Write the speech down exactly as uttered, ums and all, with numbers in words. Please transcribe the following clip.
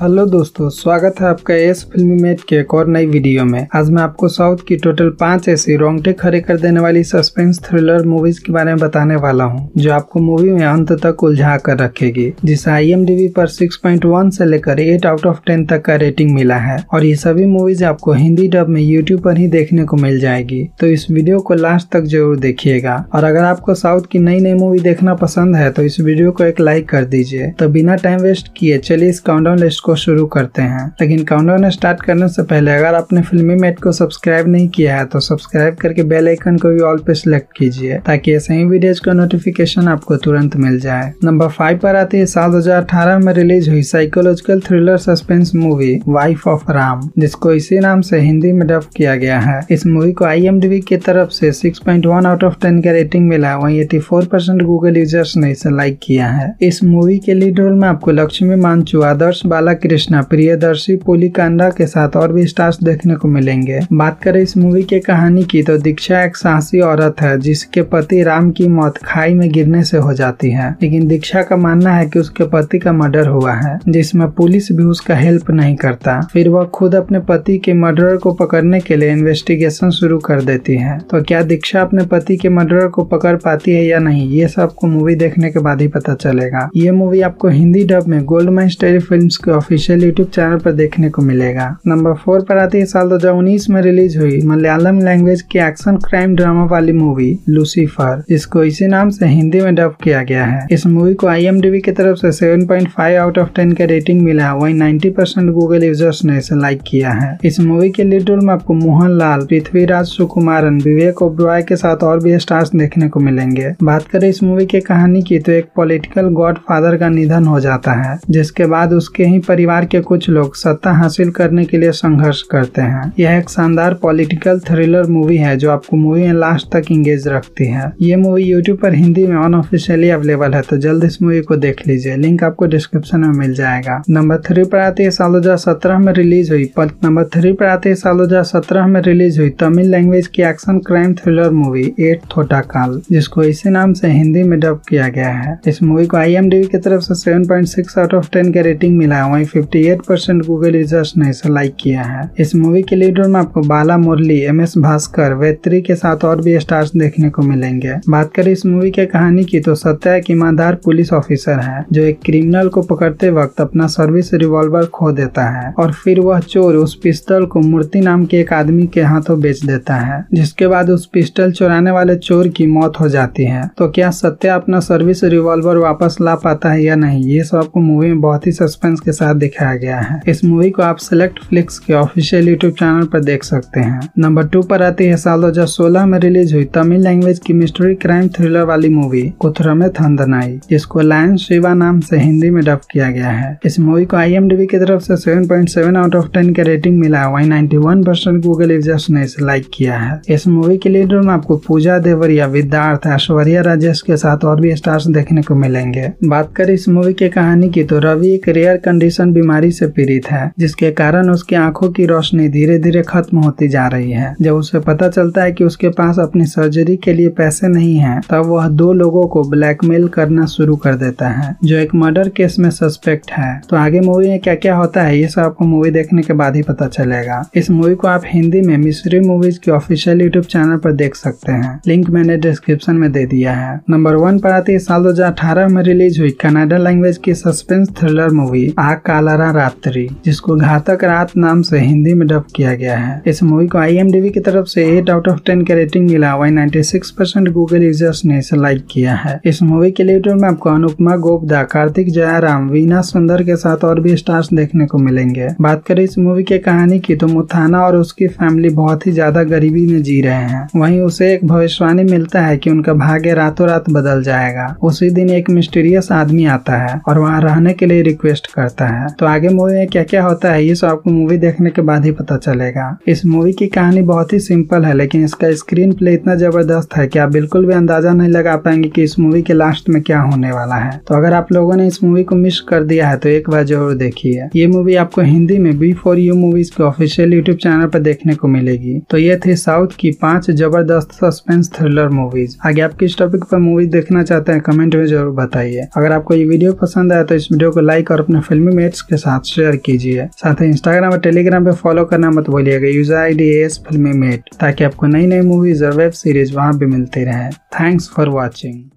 Hello दोस्तों, स्वागत है आपका एस फिल्मी मेट के एक और नई वीडियो में। आज मैं आपको साउथ की टोटल पांच ऐसी रोंगटे खड़े कर देने वाली सस्पेंस थ्रिलर मूवीज के बारे में बताने वाला हूं, जो आपको मूवी में अंत तक उलझा कर रखेगी, जिसे आई एम डी बी पर सिक्स पॉइंट वन से लेकर एट आउट ऑफ टेन तक का रेटिंग मिला है। और ये सभी मूवीज आपको हिंदी डब में यूट्यूब पर ही देखने को मिल जाएगी, तो इस वीडियो को लास्ट तक जरूर देखिएगा। और अगर आपको साउथ की नई नई मूवी देखना पसंद है तो इस वीडियो को एक लाइक कर दीजिए। तो बिना टाइम वेस्ट किए चलिए इस काउंटडाउन लिस्ट को शुरू करते हैं। लेकिन काउंटडाउन स्टार्ट करने से पहले अगर आपने फिल्मी मेट को सब्सक्राइब नहीं किया है तो सब्सक्राइब करके बेल आइकन को भी ऑल पे सिलेक्ट कीजिए, ताकि ऐसे ही वीडियोज का नोटिफिकेशन आपको तुरंत मिल जाए। नंबर फाइव पर आती है साल दो हज़ार अठारह में रिलीज हुई psychological thriller suspense movie wife of Ram, जिसको इसी नाम से हिंदी में डब किया गया है। इस मूवी को आई एम डी बी की तरफ से six point one out of ten का रेटिंग मिला है, वहीं eighty four percent Google users ने इसे लाइक किया है। इस मूवी के लीड रोल में आपको लक्ष्मी मांचू, आदर्श बालाकृष्णा, प्रियदर्शी, पुलिकांडा के साथ और भी स्टार्स देखने को मिलेंगे। बात करें इस मूवी के कहानी की तो दीक्षा एक साहसी औरत है जिसके पति राम की मौत खाई में गिरने से हो जाती है, लेकिन दीक्षा का मानना है कि उसके पति का मर्डर हुआ है, जिसमें पुलिस भी उसका हेल्प नहीं करता। फिर वह खुद अपने पति के मर्डरर को पकड़ने के लिए इन्वेस्टिगेशन शुरू कर देती है। तो क्या दीक्षा अपने पति के मर्डरर को पकड़ पाती है या नहीं, ये सब आपको मूवी देखने के बाद ही पता चलेगा। ये मूवी आपको हिंदी डब में गोल्डमाइन स्टोरी फिल्म्स के ऑफिशियल यूट्यूब चैनल पर देखने को मिलेगा। नंबर फोर पर आती है साल दो हज़ार उन्नीस में रिलीज हुई मलयालम लैंग्वेज की एक्शन क्राइम ड्रामा वाली मूवी लूसीफर, जिसको इसी नाम से हिंदी में डब किया गया है। इस मूवी को आई एम डी बी की तरफ से seven point five out of ten का रेटिंग मिला है, वहीं नाइंटी परसेंट गूगल यूजर्स ने इसे लाइक किया है। इस मूवी के लीड रोल में आपको मोहनलाल, पृथ्वीराज सुकुमारन, विवेक ओबरॉय के साथ और भी स्टार्स देखने को मिलेंगे। बात करें इस मूवी की कहानी की तो एक पॉलिटिकल गॉड फादर का निधन हो जाता है, जिसके बाद उसके ही परिवार के कुछ लोग सत्ता हासिल करने के लिए संघर्ष करते हैं। यह एक शानदार पॉलिटिकल थ्रिलर मूवी है जो आपको मूवी में लास्ट तक इंगेज रखती है। ये मूवी यूट्यूब पर हिंदी में अनऑफिशियली अवेलेबल है, तो जल्द इस मूवी को देख लीजिए, लिंक आपको डिस्क्रिप्शन में मिल जाएगा। नंबर थ्री पर आती है साल दो हज़ार सत्रह में रिलीज हुई नंबर थ्री पर आती है साल दो हज़ार सत्रह में रिलीज हुई तमिल लैंग्वेज की action crime thriller movie eight Thottakkal, जिसको इसी नाम से हिंदी में डब किया गया है। इस मूवी को आई एम डी बी की तरफ से seven point six out of ten का रेटिंग मिला है, वहीं fifty eight percent Google users ने इसे लाइक किया है। इस मूवी के लीड रोल में आपको बाला मुरली, एम एस भास्कर, वेत्री के साथ और भी स्टार्स देखने को मिलेंगे। बात करें इस मूवी के कहानी की तो सत्या एक ईमानदार पुलिस ऑफिसर है जो एक क्रिमिनल को पकड़ते वक्त अपना सर्विस रिवॉल्वर खो देता है, और फिर वह चोर उस पिस्टल को मूर्ति नाम के एक आदमी के हाथों बेच देता है, जिसके बाद उस पिस्टल चुराने वाले चोर की मौत हो जाती है। तो क्या सत्या अपना सर्विस रिवॉल्वर वापस ला पाता है या नहीं, ये सब आपको मूवी में बहुत ही सस्पेंस के साथ दिखाया गया है। इस मूवी को आप सेलेक्ट फ्लिक्स के ऑफिशियल यूट्यूब चैनल पर देख सकते हैं। नंबर टू पर आती है साल दो हज़ार सोलह में रिलीज हुई तमिल लैंग्वेज की मिस्ट्री क्राइम थ्रिलर वाली मूवी कुथरमे थंदनाई, जिसको लायन शिवा नाम से हिंदी में डब किया गया है। इस मूवी को आई एम डी बी की तरफ से seven point seven out of ten का रेटिंग मिला है, वहीं ninety one percent Google users ने इसे लाइक किया है। इस मूवी के लीड रोल में आपको पूजा देवरिया, विद्यार्थ, ऐश्वर्या राजेश के साथ और भी स्टार्स देखने को मिलेंगे। बात करें इस मूवी की कहानी की तो रवि एक रेयर कंडीशन बीमारी से पीड़ित है, जिसके कारण उसकी आंखों की रोशनी धीरे धीरे खत्म होती जा रही है। जब उसे पता चलता है कि उसके पास अपनी सर्जरी के लिए पैसे नहीं हैं, तब वह दो लोगों को ब्लैकमेल करना शुरू कर देता है जो एक मर्डर केस में सस्पेक्ट है। तो आगे मूवी में क्या क्या होता है ये सब आपको मूवी देखने के बाद ही पता चलेगा। इस मूवी को आप हिंदी में मिस्ट्री मूवीज के ऑफिशियल यूट्यूब चैनल पर देख सकते हैं, लिंक मैंने डिस्क्रिप्शन में दे दिया है। नंबर वन पर आती है साल दो हज़ार अठारह में रिलीज हुई कन्नड़ लैंग्वेज की suspense thriller movie Aa Karaala Ratri, जिसको घातक रात नाम से हिंदी में डब किया गया है। इस मूवी को आई एम डी बी की तरफ से एट आउट ऑफ टेन का रेटिंग मिला, वहीं ninety six percent Google users ने इसे लाइक किया है। इस मूवी के लीड रोल में आपको अनुपमा गोपदा, कार्तिक जयराम, वीना सुंदर के साथ और भी स्टार्स देखने को मिलेंगे। बात करें इस मूवी के कहानी की तो मुथाना और उसकी फैमिली बहुत ही ज्यादा गरीबी में जी रहे हैं। वहीं उसे एक भविष्यवाणी मिलता है कि उनका भाग्य रातों रात बदल जाएगा। उसी दिन एक मिस्टीरियस आदमी आता है और वहाँ रहने के लिए रिक्वेस्ट करता है। तो आगे मूवी में क्या क्या होता है ये सब आपको मूवी देखने के बाद ही पता चलेगा। इस मूवी की कहानी बहुत ही सिंपल है, लेकिन इसका स्क्रीन प्ले इतना जबरदस्त है कि आप बिल्कुल भी अंदाजा नहीं लगा पाएंगे कि इस मूवी के लास्ट में क्या होने वाला है। तो अगर आप लोगों ने इस मूवी को मिस कर दिया है तो एक बार जरूर देखिए। ये मूवी आपको हिंदी में बी फॉर यू मूवीज के ऑफिशियल यूट्यूब चैनल पर देखने को मिलेगी। तो ये थी साउथ की पांच जबरदस्त सस्पेंस थ्रिलर मूवीज। आगे आप किस टॉपिक पर मूवी देखना चाहते हैं कमेंट में जरूर बताइए। अगर आपको ये वीडियो पसंद आया तो इस वीडियो को लाइक और अपने फिल्मी मेट अपडेट्स के साथ शेयर कीजिए। साथ ही इंस्टाग्राम और टेलीग्राम पे फॉलो करना मत भूलिएगा, यूजर आई डी एस फिल्मी मेट, ताकि आपको नई नई मूवीज और वेब सीरीज वहाँ भी मिलती रहे। Thanks for watching.